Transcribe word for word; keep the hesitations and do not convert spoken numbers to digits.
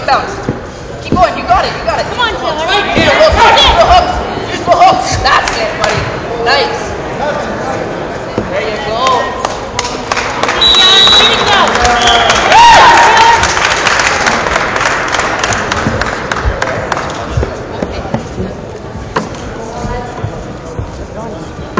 bounce. Keep going, you got it, you got it. Come on, Taylor. Use the hooks, use the hooks, use the hooks. That's it, buddy. Nice. There you go. Yeah, way to go. Taylor.